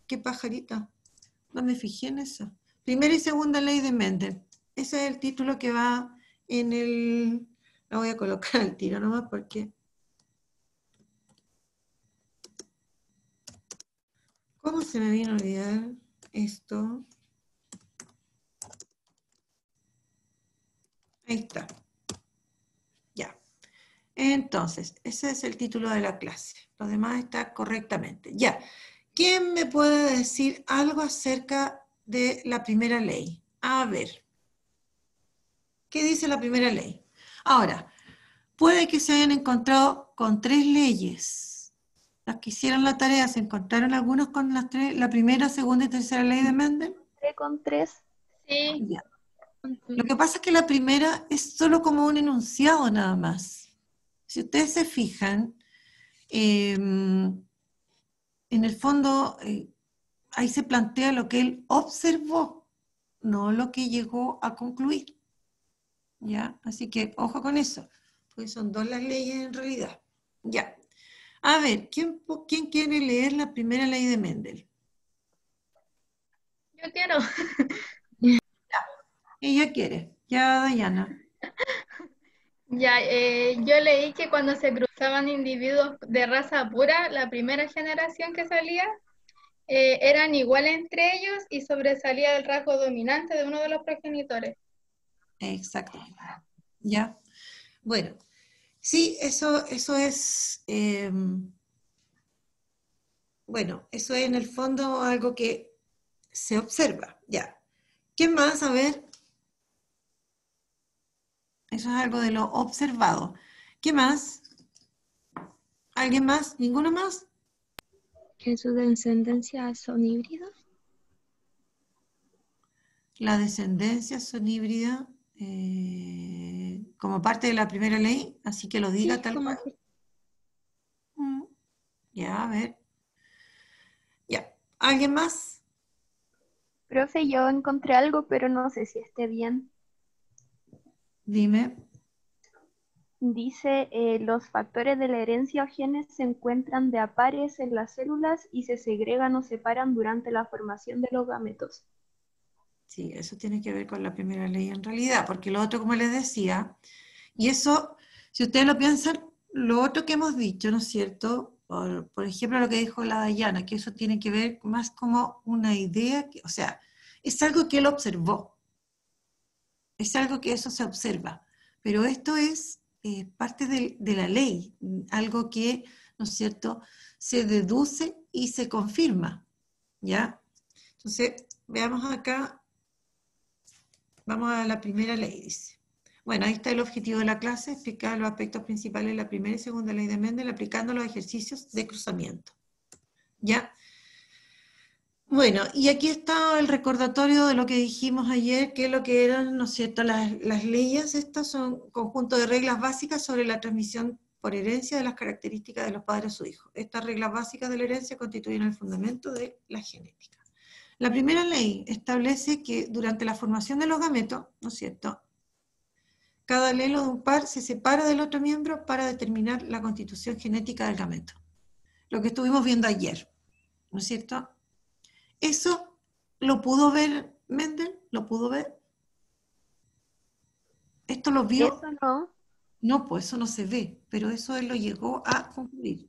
qué pajarita. No me fijé en eso. Primera y segunda ley de Mendel. Ese es el título que va en el... La voy a colocar al tiro nomás porque... ¿Cómo se me vino a olvidar esto? Ahí está. Ya. Entonces, ese es el título de la clase. Lo demás está correctamente. Ya. ¿Quién me puede decir algo acerca de la primera ley? A ver. ¿Qué dice la primera ley? Ahora, puede que se hayan encontrado con 3 leyes. Las que hicieron la tarea, ¿se encontraron algunos con las 3, la primera, segunda y tercera ley de Mendel? Con 3. Sí. Ya. Lo que pasa es que la primera es solo como un enunciado nada más. Si ustedes se fijan, en el fondo ahí se plantea lo que él observó, no lo que llegó a concluir. ¿Ya? Así que ojo con eso, porque son 2 las leyes en realidad. Ya. A ver, ¿quién quiere leer la primera ley de Mendel? Yo quiero. Ella quiere. Ya, Dayana. Ya, yo leí que cuando se cruzaban individuos de raza pura, la primera generación que salía, eran iguales entre ellos y sobresalía el rasgo dominante de uno de los progenitores. Exacto. Ya. Bueno, sí, eso es, bueno, eso es en el fondo algo que se observa. Ya. ¿Qué más? A ver. Eso es algo de lo observado. ¿Qué más? ¿Alguien más? ¿Ninguno más? ¿Que sus descendencias son híbridos? La descendencia son híbrida como parte de la primera ley, así que lo diga Sí, tal como cual. que... Ya, a ver. Ya. ¿Alguien más? Profe, yo encontré algo, pero no sé si esté bien. Dime. Dice, los factores de la herencia o genes se encuentran de a pares en las células y se segregan o separan durante la formación de los gametos. Sí, eso tiene que ver con la primera ley en realidad, porque lo otro, como les decía, y eso, si ustedes lo piensan, lo otro que hemos dicho, ¿no es cierto? Por ejemplo, lo que dijo la Dayana, que eso tiene que ver más como una idea, o sea, es algo que él observó, es algo que eso se observa, pero esto es parte de la ley, algo que, ¿no es cierto?, se deduce y se confirma, ¿ya? Entonces, veamos acá, vamos a la primera ley, dice. Bueno, ahí está el objetivo de la clase, explicar los aspectos principales de la primera y segunda ley de Mendel aplicando los ejercicios de cruzamiento. ¿Ya? Bueno, y aquí está el recordatorio de lo que dijimos ayer, que es lo que eran, ¿no es cierto?, las leyes. Estas son un conjunto de reglas básicas sobre la transmisión por herencia de las características de los padres a sus hijos. Estas reglas básicas de la herencia constituyen el fundamento de la genética. La primera ley establece que durante la formación de los gametos, ¿no es cierto?, cada alelo de un par se separa del otro miembro para determinar la constitución genética del gameto. Lo que estuvimos viendo ayer, ¿no es cierto? Eso lo pudo ver Mendel, lo pudo ver. ¿Esto lo vio? Eso no. No, pues eso no se ve, pero eso él lo llegó a concluir.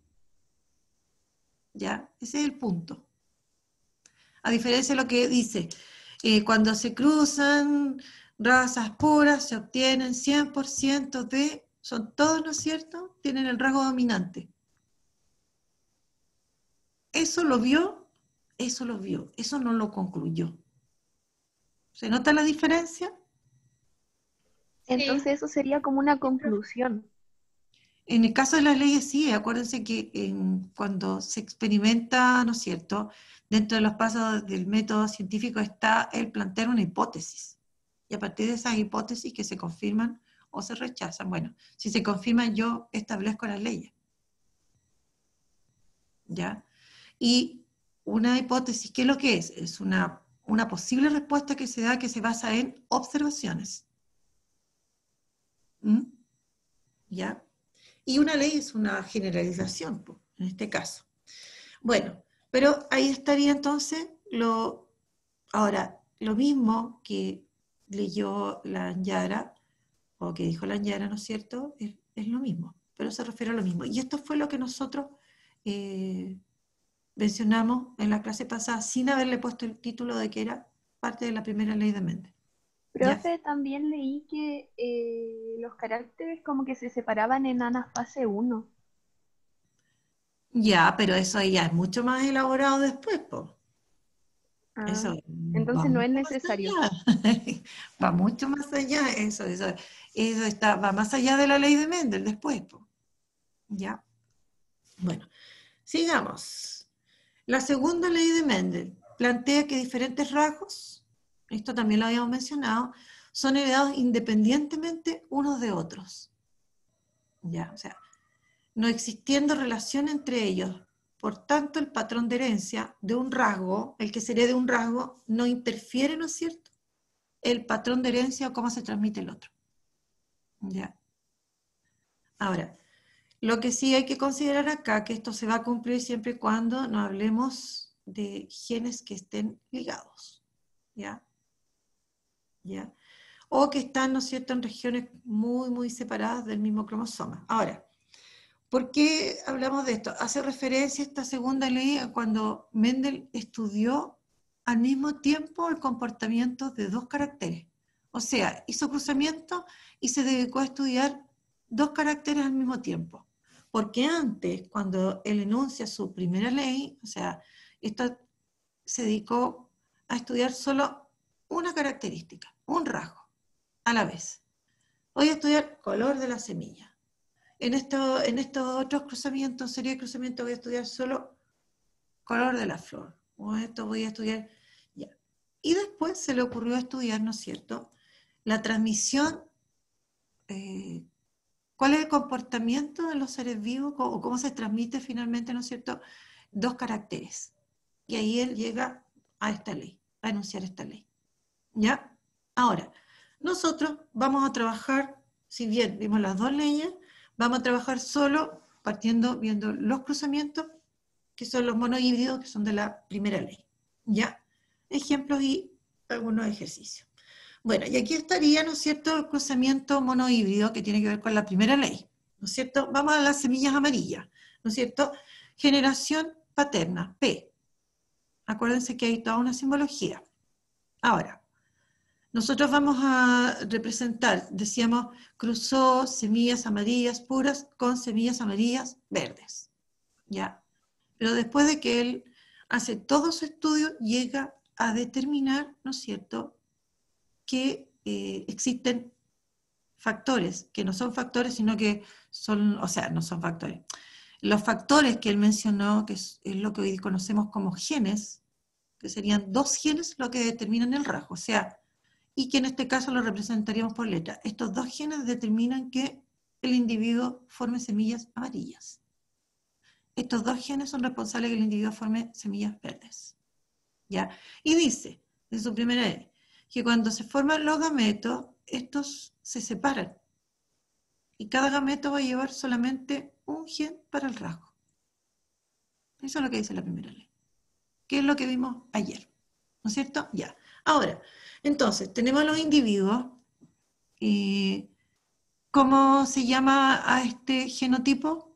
¿Ya? Ese es el punto. A diferencia de lo que dice, cuando se cruzan razas puras, se obtienen 100% de, son todos, ¿no es cierto?, tienen el rasgo dominante. Eso lo vio, eso no lo concluyó. ¿Se nota la diferencia? Sí. Entonces eso sería como una conclusión. En el caso de las leyes, sí, acuérdense que cuando se experimenta, ¿no es cierto?, dentro de los pasos del método científico está el plantear una hipótesis. Y a partir de esas hipótesis que se confirman o se rechazan, bueno, si se confirman yo establezco las leyes. ¿Ya? Y una hipótesis, ¿qué es lo que es? Es una posible respuesta que se da que se basa en observaciones. ¿Mm? ¿Ya? Y una ley es una generalización, en este caso. Bueno, Pero ahí estaría entonces ahora, lo mismo que leyó la Anyara, o que dijo la Anyara, ¿no es cierto? Es lo mismo, pero se refiere a lo mismo. Y esto fue lo que nosotros mencionamos en la clase pasada, sin haberle puesto el título de que era parte de la primera ley de Mendel. ¿Ya? Profe, también leí que los caracteres como que se separaban en anafase 1. Ya, pero eso ya es mucho más elaborado después, po. Ah, Eso va entonces no es mucho más necesario. allá. Va mucho más allá. Va más allá de la ley de Mendel después, po. ¿Ya? Bueno, sigamos. La segunda ley de Mendel plantea que diferentes rasgos, esto también lo habíamos mencionado, son heredados independientemente unos de otros. ¿Ya? O sea, no existiendo relación entre ellos. Por tanto, el patrón de herencia de un rasgo, el que se herede un rasgo, no interfiere, ¿no es cierto?, el patrón de herencia o cómo se transmite el otro. ¿Ya? Ahora, lo que sí hay que considerar acá, que esto se va a cumplir siempre y cuando no hablemos de genes que estén ligados. ¿Ya? ¿Ya? O que están, ¿no es cierto?, en regiones muy, muy separadas del mismo cromosoma. Ahora, ¿por qué hablamos de esto? Hace referencia esta segunda ley a cuando Mendel estudió al mismo tiempo el comportamiento de dos caracteres. O sea, hizo cruzamiento y se dedicó a estudiar dos caracteres al mismo tiempo. Porque antes, cuando él enuncia su primera ley, o sea, esto se dedicó a estudiar solo una característica, un rasgo, a la vez. Voy a estudiar color de la semilla. En estos otros cruzamientos, serie de cruzamientos, voy a estudiar solo color de la flor. O esto voy a estudiar, ya. Y después se le ocurrió estudiar, ¿no es cierto?, la transmisión, cuál es el comportamiento de los seres vivos o cómo se transmite finalmente, ¿no es cierto?, dos caracteres. Y ahí él llega a esta ley, a enunciar esta ley. ¿Ya? Ahora, nosotros vamos a trabajar, si bien vimos las dos leyes, vamos a trabajar solo viendo los cruzamientos, que son los monohíbridos, que son de la primera ley. ¿Ya? Ejemplos y algunos ejercicios. Bueno, y aquí estaría, ¿no es cierto?, el cruzamiento monohíbrido que tiene que ver con la primera ley. ¿No es cierto? Vamos a las semillas amarillas. ¿No es cierto? Generación paterna, P. Acuérdense que hay toda una simbología. Ahora, nosotros vamos a representar, decíamos, cruzó semillas amarillas puras con semillas amarillas verdes, ¿ya? Pero después de que él hace todo su estudio, llega a determinar, ¿no es cierto?, que existen factores, que no son factores, sino que son, o sea, no son factores. Los factores que él mencionó, que es lo que hoy conocemos como genes, que serían dos genes lo que determinan el rasgo, o sea, y que en este caso lo representaríamos por letra. Estos dos genes determinan que el individuo forme semillas amarillas. Estos dos genes son responsables de que el individuo forme semillas verdes. ¿Ya? Y dice, en su primera ley, que cuando se forman los gametos, estos se separan. Y cada gameto va a llevar solamente un gen para el rasgo. Eso es lo que dice la primera ley. ¿Qué es lo que vimos ayer? ¿No es cierto? Ya. Ahora, entonces, tenemos a los individuos. ¿Cómo se llama a este genotipo?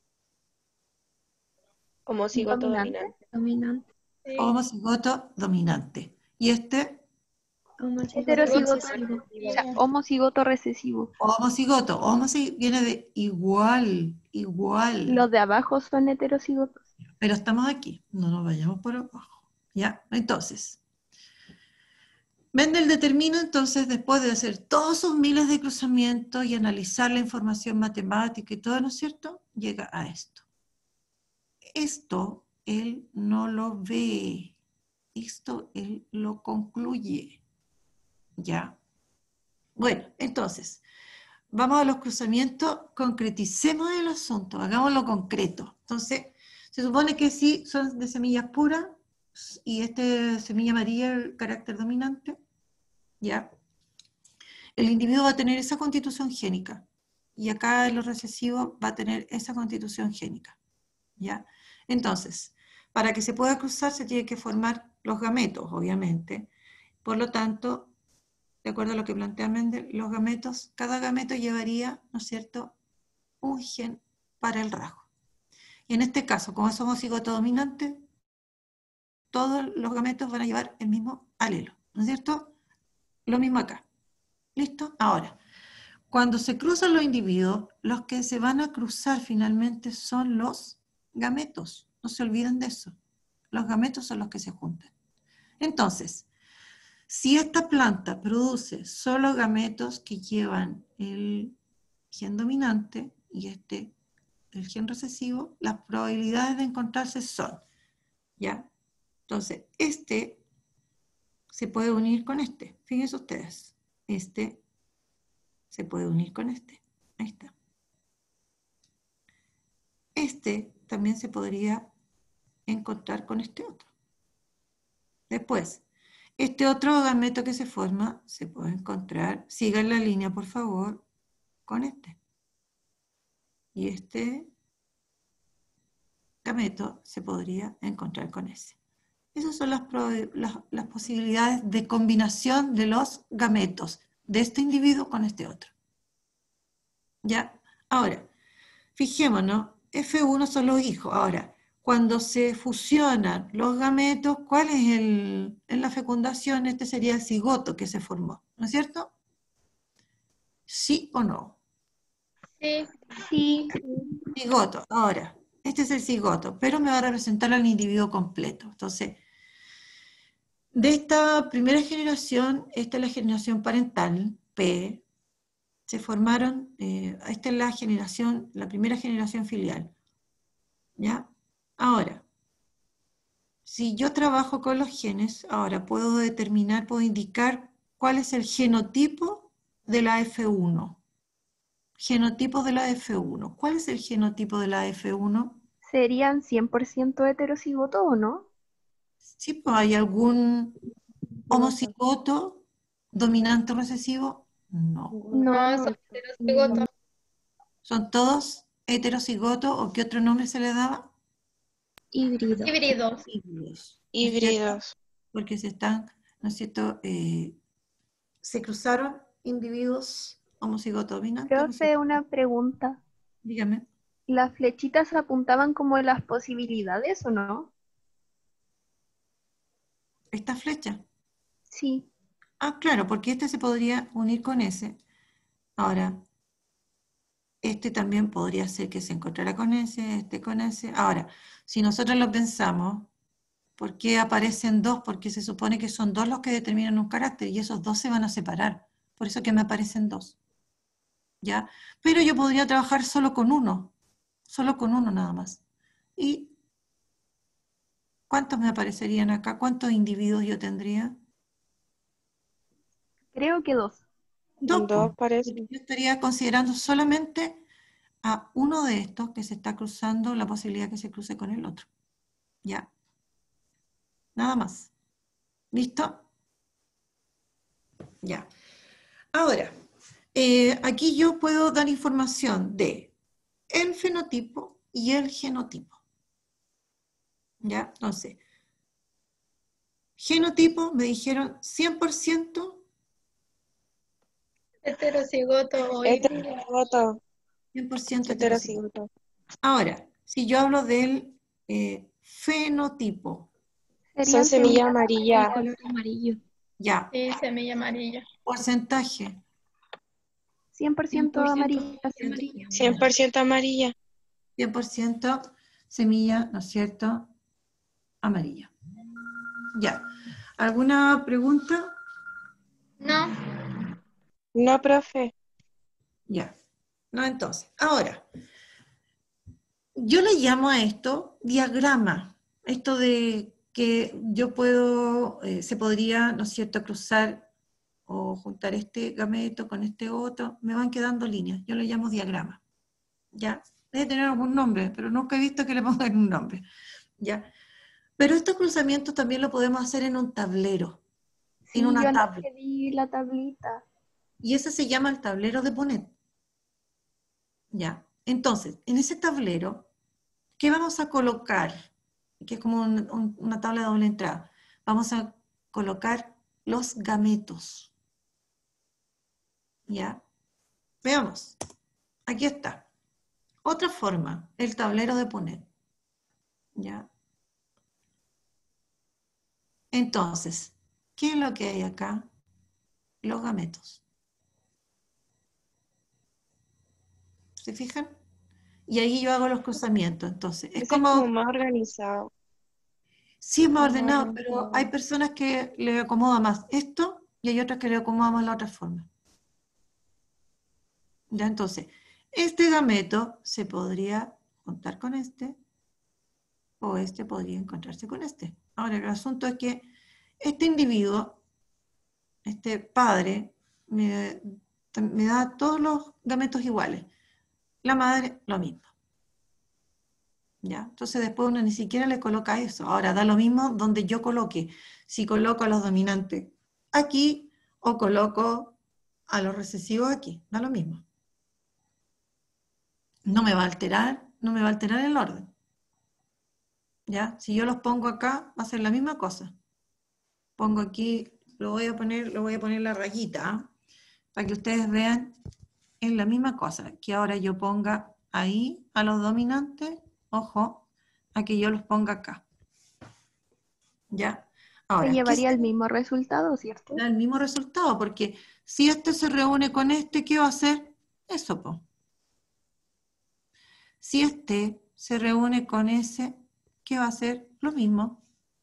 Homocigoto Dominante. dominante. Sí. Homocigoto dominante. ¿Y este? Heterocigoto. Recesivo. O sea, homocigoto recesivo. Homocigoto. Viene de igual. Los de abajo son heterocigotos. Pero estamos aquí, no nos vayamos por abajo. ¿Ya? Entonces, Mendel determina entonces, después de hacer todos sus miles de cruzamientos y analizar la información matemática y todo, ¿no es cierto?, llega a esto. Esto él no lo ve, esto él lo concluye. ¿Ya? Bueno, entonces, vamos a los cruzamientos, concreticemos el asunto, hagámoslo concreto. Entonces, se supone que sí son de semillas puras, y semilla amarilla, el carácter dominante, ¿ya? El individuo va a tener esa constitución génica, y acá en los recesivos va a tener esa constitución génica, ¿ya? Entonces, para que se pueda cruzar se tienen que formar los gametos, obviamente. Por lo tanto, de acuerdo a lo que plantea Mendel, los gametos, cada gameto llevaría, ¿no es cierto?, un gen para el rasgo. Y en este caso, como somos cigoto dominante, todos los gametos van a llevar el mismo alelo, ¿no es cierto? Lo mismo acá. ¿Listo? Ahora, cuando se cruzan los individuos, los que se van a cruzar finalmente son los gametos. No se olviden de eso. Los gametos son los que se juntan. Entonces, si esta planta produce solo gametos que llevan el gen dominante y el gen recesivo, las probabilidades de encontrarse son, ¿ya? Entonces, este se puede unir con este. Fíjense ustedes. Este se puede unir con este. Ahí está. Este también se podría encontrar con este otro. Después, este otro gameto que se forma se puede encontrar, sigan la línea por favor, con este. Y este gameto se podría encontrar con ese. Esas son las posibilidades de combinación de los gametos de este individuo con este otro. ¿Ya? Ahora, fijémonos, F1 son los hijos. Ahora, cuando se fusionan los gametos, ¿cuál es en la fecundación? Este sería el cigoto que se formó, ¿no es cierto? ¿Sí o no? Sí. Sí, Cigoto. Ahora, este es el cigoto, pero me va a representar al individuo completo. Entonces, de esta primera generación, esta es la generación parental, P, se formaron, esta es la primera generación filial, ¿ya? Ahora, si yo trabajo con los genes, ahora puedo determinar, puedo indicar cuál es el genotipo de la F1. Genotipos de la F1. ¿Cuál es el genotipo de la F1? ¿serían 100% heterocigoto o no? Sí, pues hay algún homocigoto dominante o recesivo. No. No, No, son heterocigotos. ¿Son todos heterocigotos o qué otro nombre se le daba? híbrido. Híbridos. Híbridos. ¿No es cierto? Híbridos. Porque se están, ¿no es cierto? Se cruzaron individuos homocigotos dominantes. Profe, una pregunta. Dígame. ¿Las flechitas apuntaban como las posibilidades o no? ¿Esta flecha? Sí. Ah, claro, porque este se podría unir con ese. Ahora, este también podría ser que se encontrara con ese, este con ese. Ahora, si nosotros lo pensamos, ¿por qué aparecen dos? Porque se supone que son dos los que determinan un carácter y esos dos se van a separar. Por eso que me aparecen dos. ¿Ya? Pero yo podría trabajar solo con uno nada más. ¿Y cuántos me aparecerían acá? ¿Cuántos individuos yo tendría? Creo que 2. Dos, Dos pues. parece. Yo estaría considerando solamente a uno de estos que se está cruzando, la posibilidad que se cruce con el otro. ¿Ya? Nada más. ¿Listo? Ya. Ahora, aquí yo puedo dar información de el fenotipo y el genotipo. ¿Ya? Entonces, genotipo me dijeron 100% Heterocigoto o híbrido. Heterocigoto. 100% heterocigoto. Heterocigoto. Ahora, si yo hablo del fenotipo, Son Serían semilla semillas amarilla. de color amarillo. ya, Sí, semilla amarilla. porcentaje, 100% amarillas. 100% amarilla. 100% semilla, ¿no es cierto? Amarilla. Ya. ¿Alguna pregunta? No, No, profe. Ya. No, entonces. Ahora, yo le llamo a esto diagrama. Esto de que yo puedo, se podría, ¿no es cierto?, cruzar o juntar este gameto con este otro. Me van quedando líneas. Yo le llamo diagrama. ¿Ya? Debe tener algún nombre, pero nunca he visto que le pongan un nombre. ¿Ya? Pero estos cruzamientos también lo podemos hacer en un tablero, Sí, en una yo tabla. le di la tablita. Y ese se llama el tablero de Punnett. ¿Ya? Entonces, en ese tablero, ¿qué vamos a colocar? que es como una tabla de doble entrada. Vamos a colocar los gametos. ¿Ya? Veamos. Aquí está. Otra forma, el tablero de poner. ¿Ya? Entonces, ¿qué es lo que hay acá? Los gametos. ¿Se fijan? Y ahí yo hago los cruzamientos. Entonces, es Ese es como como, más organizado. sí es más Como más ordenado, pero organizado. hay personas que le acomoda más esto y hay otras que le acomoda más la otra forma. ¿Ya? Entonces, este gameto se podría juntar con este, o este podría encontrarse con este. Ahora, el asunto es que este individuo, este padre, me da todos los gametos iguales. La madre, lo mismo. ¿Ya? Entonces después uno ni siquiera le coloca eso. Ahora, da lo mismo donde yo coloque. Si coloco a los dominantes aquí o coloco a los recesivos aquí, da lo mismo. No me va a alterar, no me va a alterar el orden. ¿Ya? Si yo los pongo acá, va a ser la misma cosa. Pongo aquí, lo voy a poner la rayita, ¿ah? Para que ustedes vean, es la misma cosa. Que ahora yo ponga ahí a los dominantes, ojo, a que yo los ponga acá. ¿Ya? Se Ahora, ¿qué llevaría el mismo resultado, ¿cierto? da el mismo resultado? Porque si este se reúne con este, ¿qué va a hacer? Eso, po. Si este se reúne con ese, ¿qué va a hacer? Lo mismo.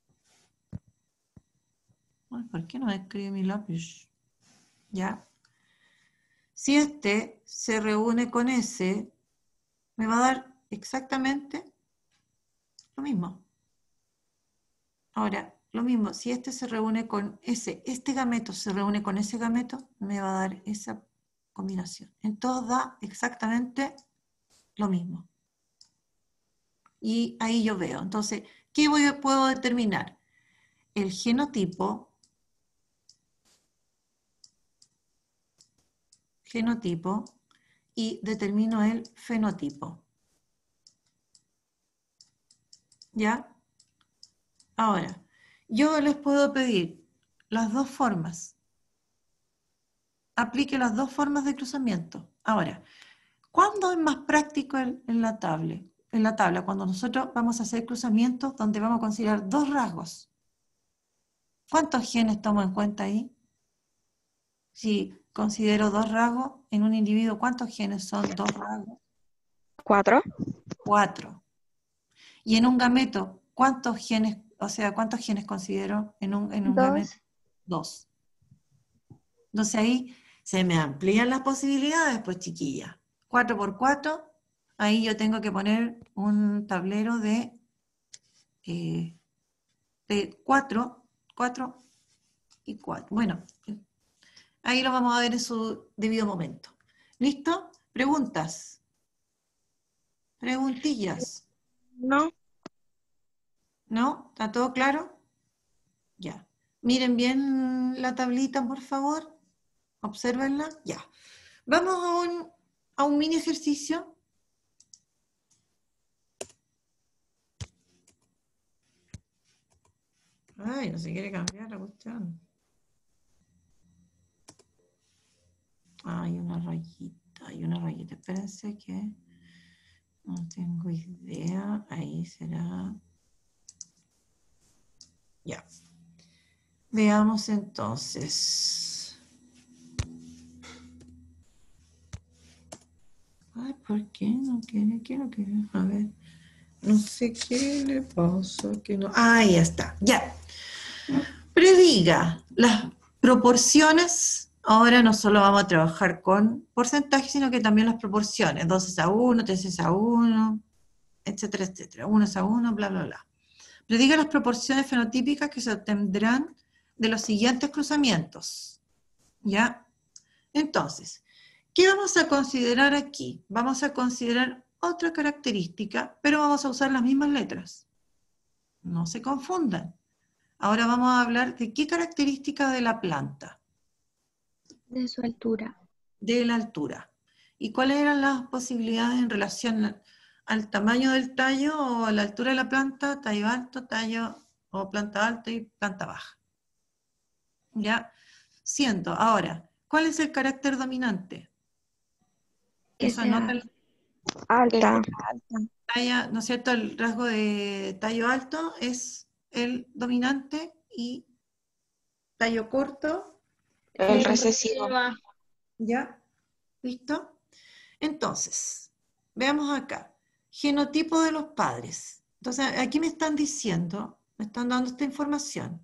Ay, ¿por qué no escribe mi lápiz? ¿Ya? Si este se reúne con ese, me va a dar exactamente lo mismo. Ahora, lo mismo, si este se reúne con este gameto se reúne con ese gameto, me va a dar esa combinación. Entonces da exactamente lo mismo. Y ahí yo veo. Entonces, ¿qué puedo determinar? El genotipo y determino el fenotipo. ¿Ya? Ahora, yo les puedo pedir las dos formas. Aplique las dos formas de cruzamiento. Ahora, ¿cuándo es más práctico en la tabla? En la tabla, cuando nosotros vamos a hacer cruzamientos donde vamos a considerar dos rasgos. ¿Cuántos genes tomo en cuenta ahí? Si considero dos rasgos en un individuo, ¿cuántos genes son dos rasgos? 4. 4. Y en un gameto, ¿cuántos genes considero en un gameto? 2. 2. Entonces ahí se me amplían las posibilidades, pues chiquilla. 4 por 4, ahí yo tengo que poner un tablero de 4 y 4. Bueno, ahí lo vamos a ver en su debido momento. ¿Listo? ¿Preguntas? ¿Preguntillas? No. ¿No? ¿Está todo claro? Ya. Miren bien la tablita, por favor. Obsérvenla. Ya. Vamos a un mini ejercicio. Ay, no se quiere cambiar la cuestión. Hay una rayita. Espérense que no tengo idea. Ahí será. Ya. Veamos entonces. Ay, ¿por qué no quiere? ¿Qué no quiere? A ver. No sé qué le pasa. Que no. Ah, ya está. Ya. Prediga las proporciones. Ahora no solo vamos a trabajar con porcentajes, sino que también las proporciones. 2:1, 3:1, etcétera, etcétera. 1:1, bla, bla, bla. Prediga las proporciones fenotípicas que se obtendrán de los siguientes cruzamientos. ¿Ya? Entonces, ¿qué vamos a considerar aquí? Vamos a considerar otra característica, pero vamos a usar las mismas letras. No se confundan. Ahora vamos a hablar de qué característica de la planta. De su altura. De la altura. ¿Y cuáles eran las posibilidades en relación al tamaño del tallo o a la altura de la planta, tallo alto, tallo o planta alta y planta baja. ¿Ya? Siento. Ahora, ¿cuál es el carácter dominante? Eso anota el Alta. talla, ¿no es cierto? El rasgo de tallo alto es el dominante y tallo corto, El recesivo. ¿ya? ¿Listo? Entonces, veamos acá. Genotipo de los padres. Entonces, aquí me están diciendo, me están dando esta información.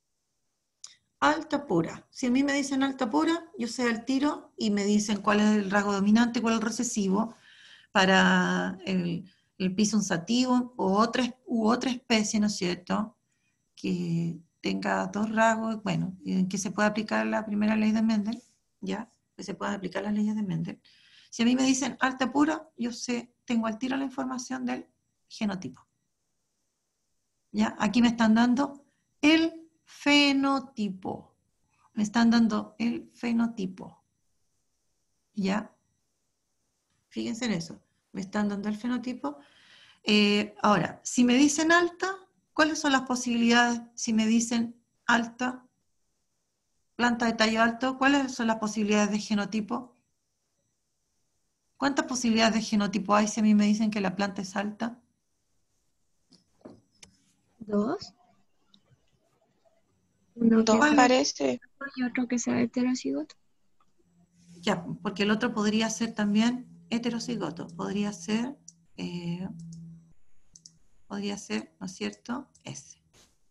Alta pura. Si a mí me dicen alta pura, yo sé al tiro y me dicen cuál es el rasgo dominante, cuál es el recesivo para el Pisum sativum u otra especie, ¿no es cierto?, que tenga dos rasgos, bueno, en que se pueda aplicar la primera ley de Mendel, ¿ya? Que se puedan aplicar las leyes de Mendel. Si a mí me dicen alta pura, yo sé, tengo al tiro la información del genotipo. ¿Ya? Aquí me están dando el fenotipo. Me están dando el fenotipo. ¿Ya? Fíjense en eso. Me están dando el fenotipo. Ahora, si me dicen alta, ¿cuáles son las posibilidades? Si me dicen alta, planta de tallo alto, ¿cuáles son las posibilidades de genotipo? ¿Cuántas posibilidades de genotipo hay si a mí me dicen que la planta es alta? 2. Uno que Dos sea parece. y otro que sea heterocigoto. Ya, porque el otro podría ser también heterocigoto, podría ser, ¿no es cierto? Ese.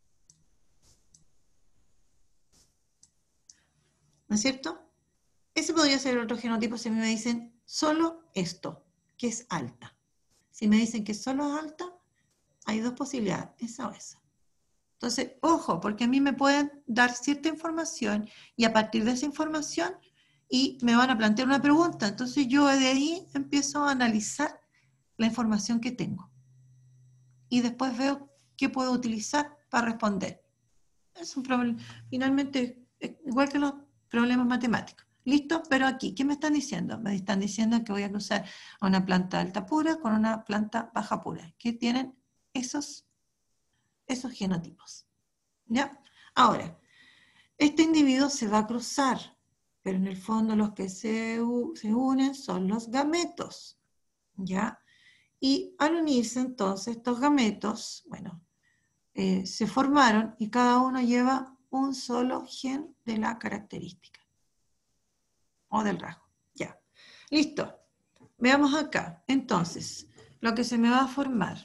¿No es cierto? Ese podría ser el otro genotipo si a mí me dicen solo esto, que es alta. Si me dicen que solo es alta, hay dos posibilidades, esa o esa. Entonces, ojo, porque a mí me pueden dar cierta información y a partir de esa información y me van a plantear una pregunta. Entonces yo de ahí empiezo a analizar la información que tengo. Y después veo qué puedo utilizar para responder. Es un problema, finalmente, igual que los problemas matemáticos. ¿Listo? Pero aquí, ¿qué me están diciendo? Me están diciendo que voy a cruzar a una planta alta pura con una planta baja pura, que tienen esos genotipos. ¿Ya? Ahora, este individuo se va a cruzar, pero en el fondo los que se unen son los gametos. ¿Ya? Y al unirse entonces estos gametos, bueno, se formaron y cada uno lleva un solo gen de la característica o del rasgo. Ya, listo. Veamos acá. Entonces, lo que se me va a formar.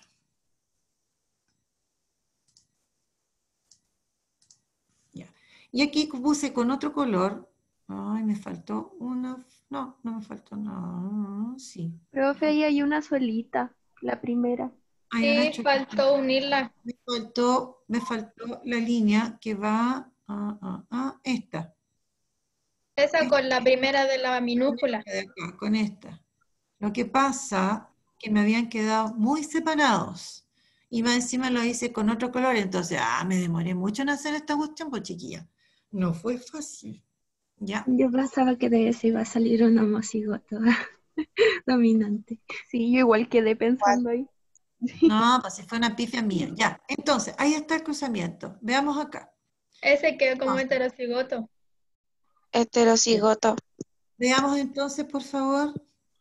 Ya. Y aquí puse con otro color. Ay, me faltó una. No, no me faltó. No, sí. Profe, ahí hay una solita, la primera. Hay una Sí, faltó unirla. me faltó la línea que va a esta. Esa con la primera de la minúscula. De acá, con esta. Lo que pasa que me habían quedado muy separados. Y más encima lo hice con otro color, entonces, me demoré mucho en hacer esta cuestión, pues chiquilla. No fue fácil. ¿Ya? Yo pensaba que de ese iba a salir un homocigoto dominante. Sí, yo igual quedé pensando ahí. No, pues si fue una pifia mía. Ya, entonces, ahí está el cruzamiento. Veamos acá. Ese quedó como heterocigoto. Heterocigoto. Veamos entonces, por favor.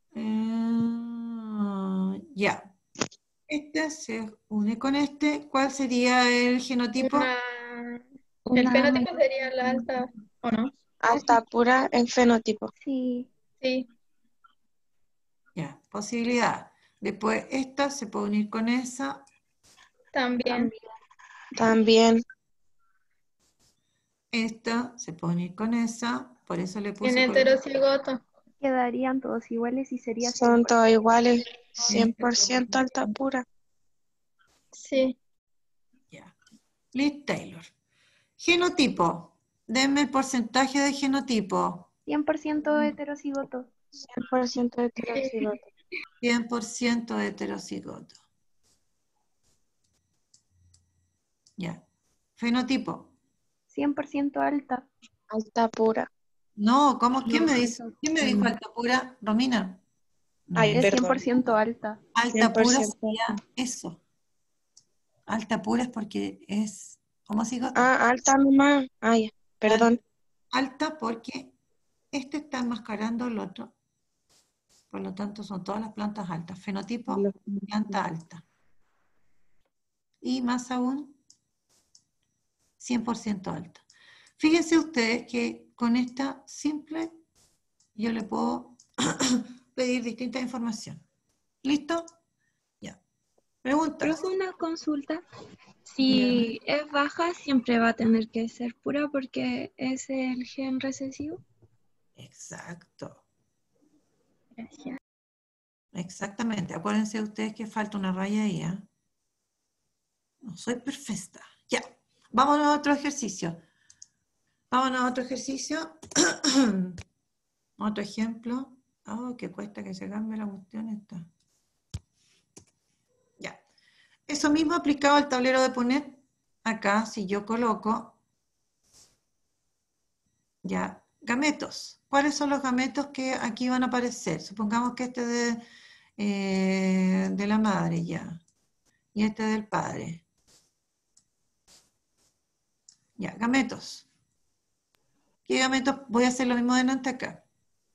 Ya. Este se une con este. ¿Cuál sería el genotipo? El fenotipo sería la alta, ¿o no? Alta pura en fenotipo. Sí, Sí. Ya, posibilidad. Después esta se puede unir con esa. También. También. Esta se puede unir con esa. Por eso le En puse color. heterocigoto. quedarían todos iguales y sería Son 100%. todos iguales. 100% alta pura. Sí. Ya. Liz Taylor. Genotipo. Denme el porcentaje de genotipo. 100% heterocigoto. 100% heterocigoto. 100% heterocigoto. Ya. Fenotipo. 100% alta. Alta pura. No, ¿cómo? ¿Quién me dijo? eso. ¿Quién me dijo alta pura? Romina. No, Ay, Es perdón. 100% alta. alta pura 100%. sería eso. Alta pura es porque es homocigoto. Ah, alta nomás. Ah, ya. Perdón. Alta porque este está enmascarando al otro. Por lo tanto, son todas las plantas altas. Fenotipo, planta alta. Y más aún, 100% alta. Fíjense ustedes que con esta simple yo le puedo pedir distinta información. ¿Listo? Ya. Preguntas. Profe, una consulta. Si es baja, siempre va a tener que ser pura porque es el gen recesivo. Exacto. Gracias. Exactamente. Acuérdense ustedes que falta una raya ahí, ¿eh? No soy perfecta. Ya. Vámonos a otro ejercicio. Vámonos a otro ejercicio. Otro ejemplo. Oh, que cuesta que se cambie la cuestión esta. Ya. Eso mismo aplicado al tablero de poner. Acá, si yo coloco, ya, gametos. ¿Cuáles son los gametos que aquí van a aparecer? Supongamos que este de la madre, ya. Y este del padre. Ya, gametos. ¿Qué gametos? Voy a hacer lo mismo delante acá.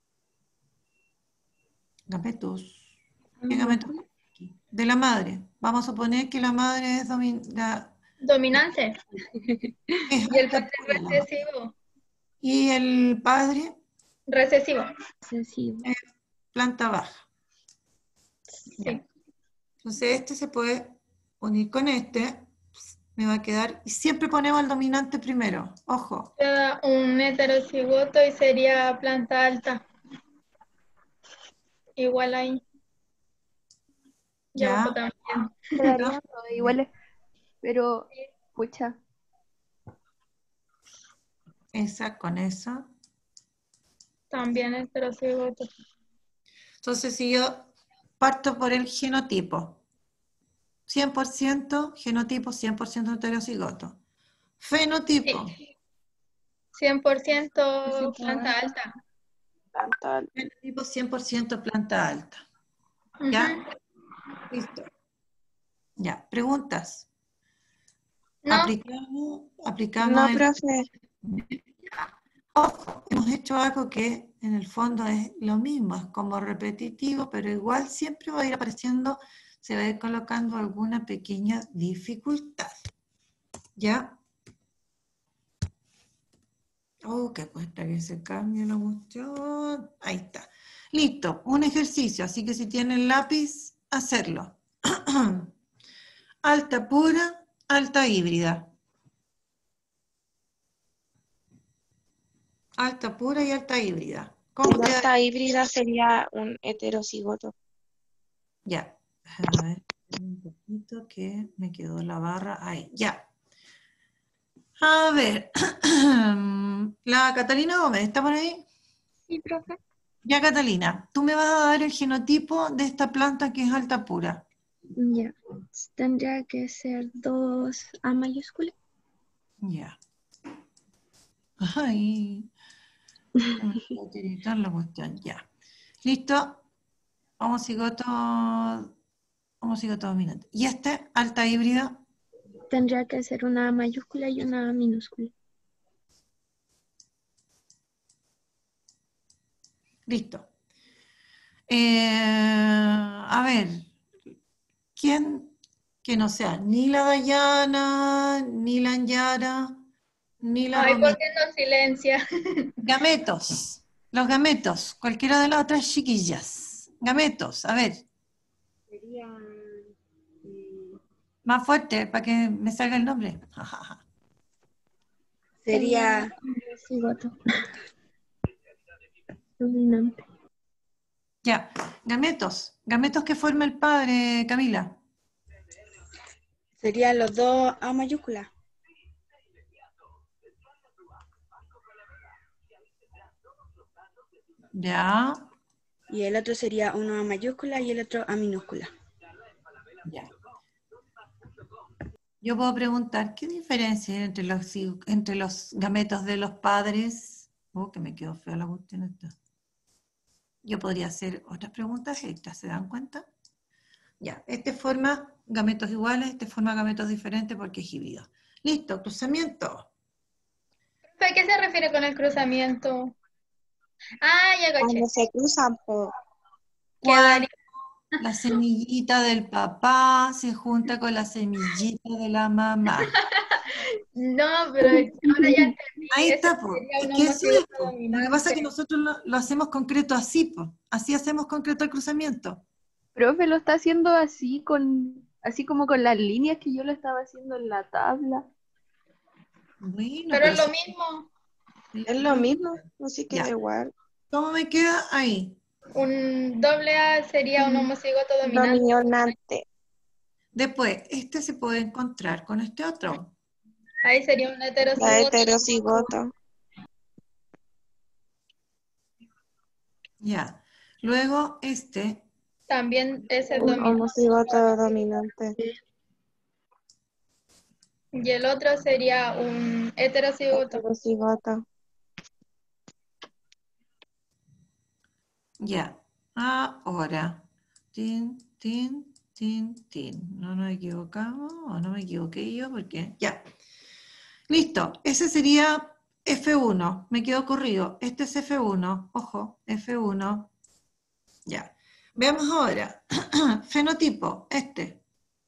Gametos. ¿Qué gametos? De la madre. Vamos a suponer que la madre es Dominante. es Y el alta padre pura la madre. recesivo. Y el padre Recesivo. Recesivo. es planta baja. Ya. Sí. Entonces este se puede unir con este. Me va a quedar. Y siempre ponemos el dominante primero. Ojo. Queda un heterocigoto y sería planta alta. Igual ahí. Y Ya. abajo también. Quedarían todos iguales, pero, pucha, Esa con esa. También heterocigoto. Entonces si yo parto por el genotipo. 100% genotipo, 100% heterocigoto. Fenotipo. Sí. 100% planta alta. Tanta alta. Fenotipo 100% planta alta. ¿Ya? Listo. Ya. Preguntas. No, Aplicamos No, el... profe. Ojo, hemos hecho algo que en el fondo es lo mismo, es como repetitivo, pero igual siempre va a ir apareciendo, se va a ir colocando alguna pequeña dificultad. ¿Ya? Oh, que cuesta que se cambie la cuestión. Ahí está. Listo, un ejercicio, así que si tienen lápiz, hacerlo. Alta pura, alta híbrida. Alta pura y alta híbrida. ¿Cómo La queda? alta híbrida sería un heterocigoto. Ya. A ver, un poquito que me quedó la barra ahí. Ya. A ver. La Catalina Gómez, ¿está por ahí? Sí, profe. Ya, Catalina, tú me vas a dar el genotipo de esta planta que es alta pura. Ya. Tendría que ser 2A mayúscula. Ya. Ay. Me voy a tiritar la cuestión. Ya. ¿Listo? Homocigoto dominante. ¿Y este, alta híbrida? Tendría que ser una A mayúscula y una A minúscula. Listo. A ver, ¿quién que no sea ni la Dayana, ni la Anyara, ni la ay, ¿por Romina? qué no silencia? Gametos. Los gametos. Cualquiera de las otras chiquillas. Gametos. A ver. Sería Más fuerte para que me salga el nombre. Sería cigoto. Dominante. Ya. Gametos. Gametos que forma el padre, Camila. Serían los dos A mayúscula. Ya. Y el otro sería uno A mayúscula y el otro A minúscula. Ya. Yo puedo preguntar, ¿qué diferencia hay entre los gametos de los padres? Oh, que me quedó fea la cuestión esta. yo podría hacer otras preguntas extras, ¿se dan cuenta? Ya, este forma gametos iguales, este forma gametos diferentes porque es híbrido. Listo, cruzamiento. ¿A qué se refiere con el cruzamiento? Ah, ya caché. Cuando se cruzan, po. Quedaría. La semillita del papá se junta con la semillita de la mamá. No, pero ahora ya entendí. Ahí Ese está, po. sería Es un que eso es, homocigoto po. Lo que pasa es dominante. que nosotros lo hacemos concreto así, po. Así hacemos concreto el cruzamiento. Profe, lo está haciendo así como con las líneas que yo lo estaba haciendo en la tabla. Bueno, Pero pero es lo sí, mismo. Es lo mismo, así que da ya. igual. ¿Cómo me queda ahí? Un doble A sería un homocigoto dominante. Dominante. Después, este se puede encontrar con este otro. Ahí sería un La heterocigoto. heterocigoto. Ya. Luego, este, También es el Un dominante. homocigoto dominante. Y el otro sería un heterocigoto. Heterocigoto. ya. Ahora. Tin, tin, tin, tin. No nos equivocamos, o no me equivoqué yo, porque ya. Listo. Ese sería F1. Me quedó corrido. Este es F1. Ojo, F1. Ya. Veamos ahora. Fenotipo, este.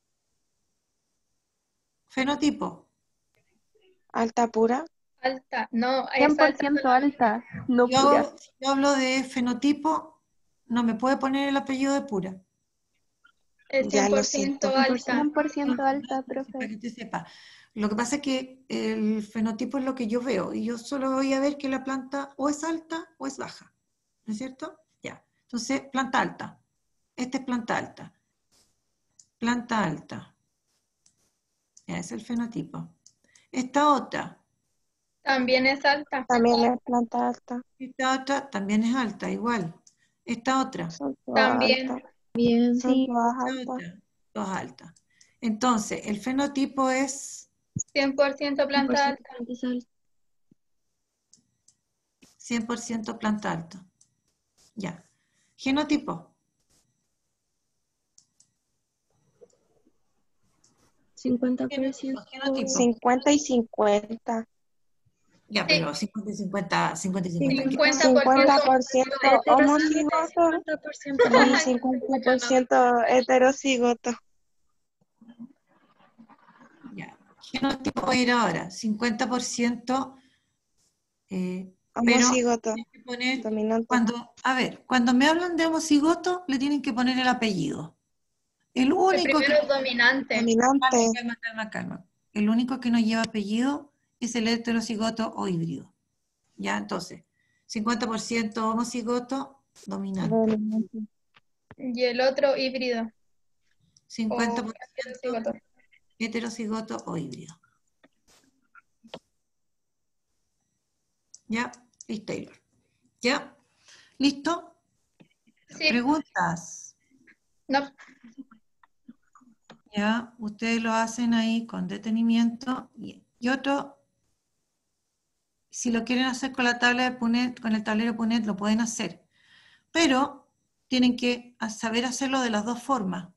Fenotipo. Alta pura. Alta. No, es alta 100% solamente. alta, no pura. Si yo hablo de fenotipo, no me puede poner el apellido de pura. Es Ya lo 100% siento. alta. 100% alta, Para profe. que usted sepa. Lo que pasa es que el fenotipo es lo que yo veo y yo solo voy a ver que la planta o es alta o es baja. ¿No es cierto? Ya. Entonces, planta alta. Esta es planta alta. Planta alta. Ya, es el fenotipo. Esta otra. También es alta. También es planta alta. Esta otra también es alta, igual. Esta otra. Son todas También. altas. Bien, Son sí. todas Esta altas. otra. Todas altas. Entonces, el fenotipo es 100% planta alta. 100% alta. 100% planta alta. Ya. Genotipo. 50%. Genotipo. 50 y 50. Ya, Sí. pero 50 y 50, 50 y 50. ¿qué? 50% 50% homocigoto 50% y 50% heterocigoto. Ya. Genotipo voy a ir ahora. 50%, pero Homocigoto tienes que poner, dominante. cuando me hablan de homocigoto, le tienen que poner el apellido. El El único primero es dominante. Dominante. calma. El único que no lleva apellido es el heterocigoto o híbrido. Ya, entonces, 50% homocigoto dominante. Dominante. Y el otro híbrido. O 50% heterocigoto. heterocigoto o híbrido. ¿Ya? Listo, Taylor. ¿Ya? ¿Listo? Sí. ¿Preguntas? No. ¿Ya? Ustedes lo hacen ahí con detenimiento. Y otro, si lo quieren hacer con la tabla de Punnett, con el tablero Punnett, lo pueden hacer. Pero tienen que saber hacerlo de las dos formas.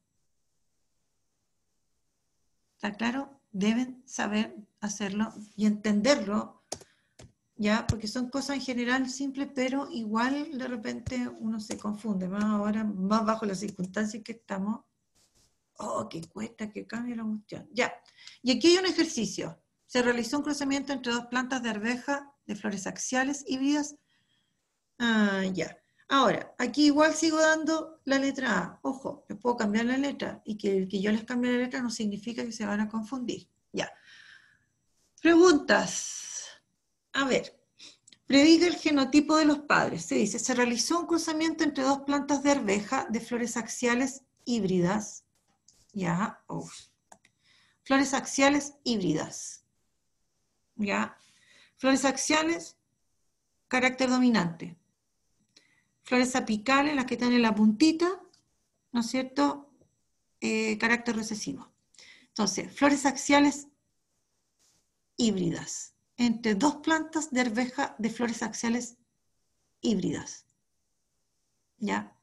¿Está claro? Deben saber hacerlo y entenderlo, ¿ya? Porque son cosas en general simples, pero igual de repente uno se confunde, más ahora, más bajo las circunstancias que estamos. Oh, que cuesta que cambie la cuestión. Ya. Y aquí hay un ejercicio. Se realizó un cruzamiento entre dos plantas de arveja de flores axiales híbridas. Ya. Ahora, aquí igual sigo dando la letra A. Ojo, les puedo cambiar la letra y que yo les cambie la letra no significa que se van a confundir. Ya. Preguntas. A ver. Prediga el genotipo de los padres. Se dice, se realizó un cruzamiento entre dos plantas de arveja de flores axiales híbridas. Ya. Flores axiales híbridas. Ya. Flores axiales, carácter dominante. Flores apicales, las que están en la puntita, ¿no es cierto? Carácter recesivo. Entonces, flores axiales híbridas, entre dos plantas de arveja de flores axiales híbridas. ¿Ya?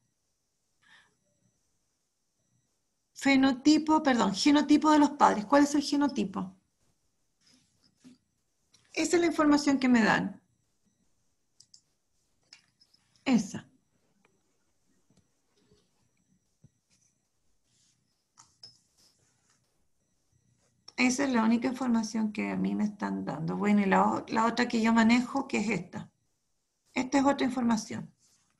Genotipo de los padres. ¿Cuál es el genotipo? Esa es la información que me dan. Esa. Esa es la única información que a mí me están dando. Bueno, y la otra que yo manejo, que es esta. Esta es otra información.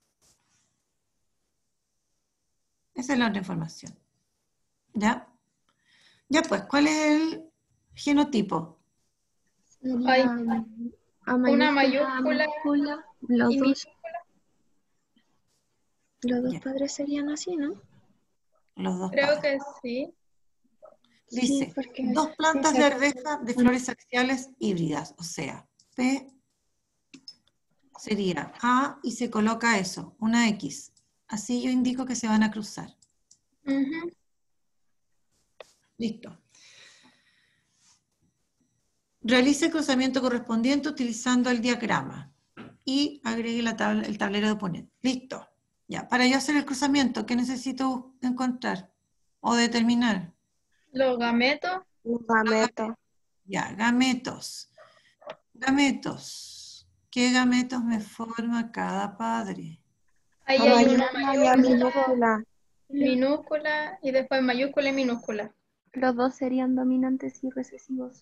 Esa es la otra información. ¿Ya? Ya pues, ¿cuál es el genotipo? Hay Sería A una mayúscula, A mayúscula minúscula. y Los dos Ya. padres serían así, ¿no? Los dos creo padres. que sí. Dice, Sí, porque dos plantas de arveja de flores axiales híbridas. O sea, P sería A y se coloca eso, una X. Así yo indico que se van a cruzar. Ujú. Listo. Realice el cruzamiento correspondiente utilizando el diagrama y agregue el tablero de oponente. Listo. Ya, para yo hacer el cruzamiento, ¿qué necesito encontrar o determinar? Los gametos. Un gameto. Ya, gametos. Gametos. ¿Qué gametos me forma cada padre? Ahí A hay una mayúscula y a minúscula. minúscula y después mayúscula y minúscula. Los dos serían dominantes y recesivos.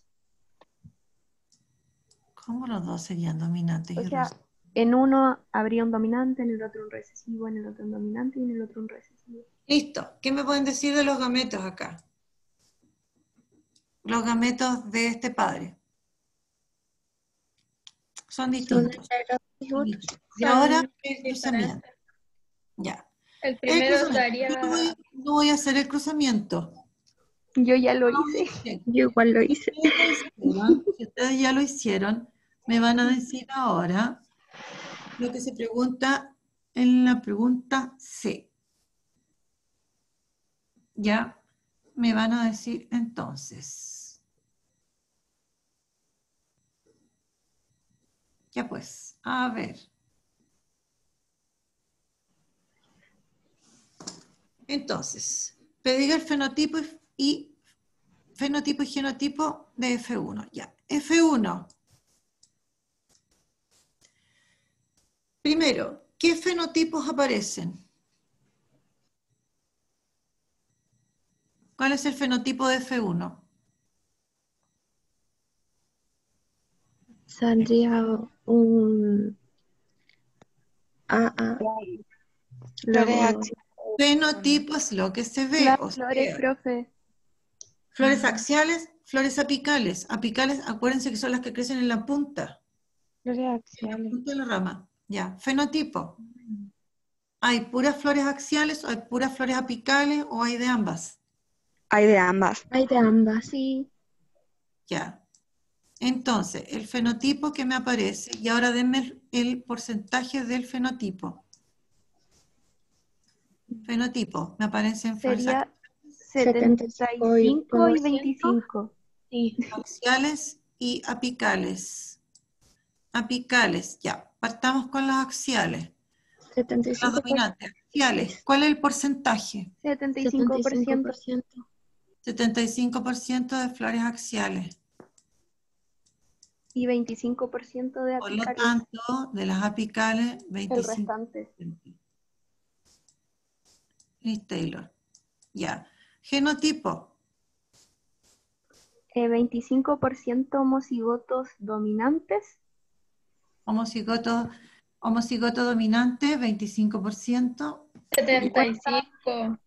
¿Cómo los dos serían dominantes O y sea, recesivos? en uno habría un dominante, en el otro un recesivo, en el otro un dominante y en el otro un recesivo. Listo. ¿Qué me pueden decir de los gametos acá? Los gametos de este padre. Son distintos. Son distintos. Y Son ahora el diferentes. cruzamiento. Ya. El El primero cruzamiento. Yo daría no voy a hacer el cruzamiento. Yo ya lo hice. yo igual lo hice. Si ustedes ya lo hicieron, me van a decir ahora lo que se pregunta en la pregunta C. Ya me van a decir entonces. Ya pues, a ver. Entonces, prediga el fenotipo y genotipo de F1. Ya, F1. Primero, ¿qué fenotipos aparecen? ¿Cuál es el fenotipo de F1? Saldría un AA. Flores Luego, axiales. Fenotipo es lo que se ve, Las o flores, sea, profe. flores axiales, flores apicales. Apicales, acuérdense que son las que crecen en la punta Flores axiales. de la rama. Ya, fenotipo. ¿Hay puras flores axiales, o hay puras flores apicales, o hay de ambas? Hay de ambas. hay de ambas. Sí, Ya. Entonces, el fenotipo que me aparece, y ahora denme el porcentaje del fenotipo. Fenotipo, me aparecen flores sería 75 y 75 y 25. Sí. axiales y apicales. Apicales, ya. Partamos con las axiales. Las 75 por dominantes, axiales. ¿Cuál es el porcentaje? 75%. 75%. 75% de flores axiales. Y 25% de Por lo apicales. tanto, de las apicales, El 25%. restante. Liz Taylor. Ya. Genotipo. 25% homocigotos dominantes. Homocigoto dominante, 25%. 75.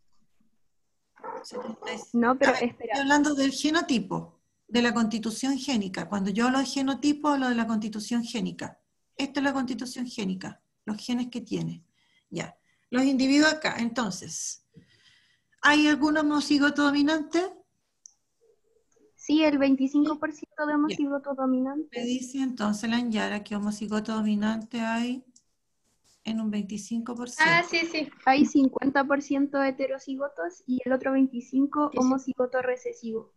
75. No, pero A ver, espera. estoy hablando del genotipo, de la constitución génica. Cuando yo hablo de genotipo, hablo de la constitución génica. Esta es la constitución génica, los genes que tiene. Ya. Los individuos acá, entonces. ¿Hay algún homocigoto dominante? Sí, el 25% de Ya. homocigoto dominante. Me dice entonces la Anyara que homocigoto dominante hay en un 25%. Ah, sí, sí. Hay 50% heterocigotos y el otro 25% homocigoto recesivo.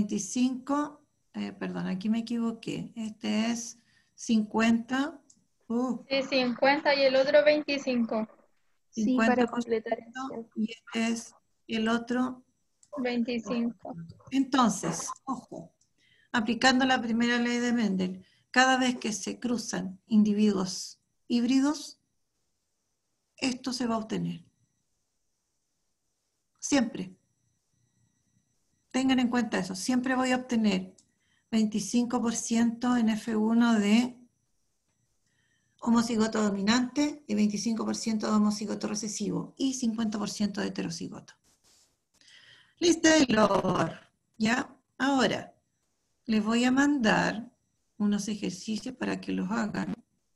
25, perdón, aquí me equivoqué. Este es 50% Sí, 50 y el otro 25. Sí, para 50% completar el 100. y este es el otro. 25. Entonces, ojo, aplicando la primera ley de Mendel, cada vez que se cruzan individuos híbridos, esto se va a obtener. Siempre. Tengan en cuenta eso. Siempre voy a obtener 25% en F1 de homocigoto dominante y 25% de homocigoto recesivo y 50% de heterocigoto. Lista de Lor. ¿Ya? Ahora, les voy a mandar unos ejercicios para que los hagan.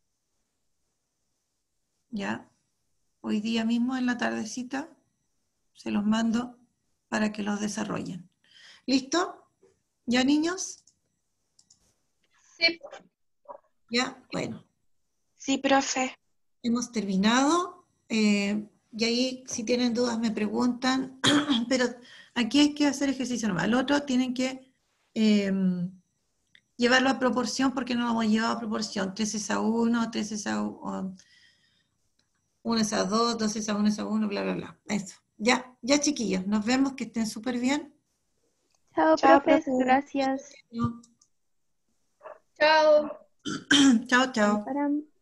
¿Ya? Hoy día mismo en la tardecita se los mando para que los desarrollen. ¿Listo? ¿Ya, niños? Sí. ¿Ya? Bueno, Sí, profe. hemos terminado. Y ahí, si tienen dudas, me preguntan. Pero aquí hay que hacer ejercicio normal. El otro tienen que llevarlo a proporción porque no lo hemos llevado a proporción. 3 es a 1, 3 es a 1 es a 2, 2 es a 1 es a 1, bla, bla, bla. Eso. Ya, ya, chiquillos. Nos vemos, que estén súper bien. Chao, Chao, profes. profe. Gracias. Chao. Chao, chao. Param.